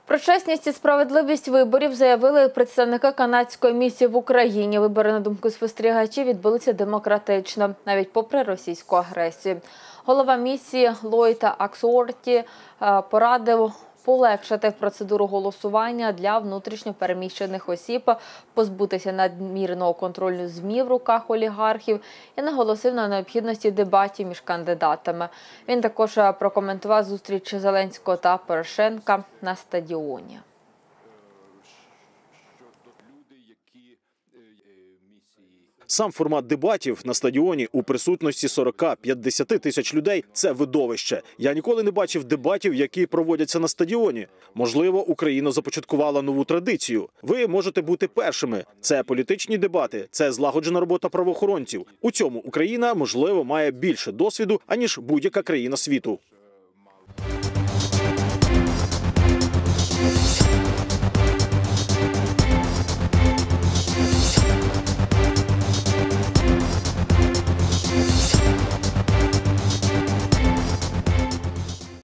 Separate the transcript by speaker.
Speaker 1: Про чесність і справедливість виборів заявили представники канадської місії в Україні. Вибори, на думку спостерігачів, відбулися демократично, навіть попри російську агресію. Голова місії Ллойд Аксуорті порадив полегшити процедуру голосування для внутрішньо переміщених осіб, позбутися надмірного контролю ЗМІ в руках олігархів і наголосив на необхідності дебатів між кандидатами. Він також прокоментував зустріч Зеленського та Порошенка на стадіоні.
Speaker 2: Сам формат дебатів на стадіоні у присутності 40-50 тисяч людей – це видовище. Я ніколи не бачив дебатів, які проводяться на стадіоні. Можливо, Україна започаткувала нову традицію. Ви можете бути першими. Це політичні дебати, це злагоджена робота правоохоронців. У цьому Україна, можливо, має більше досвіду, аніж будь-яка країна світу.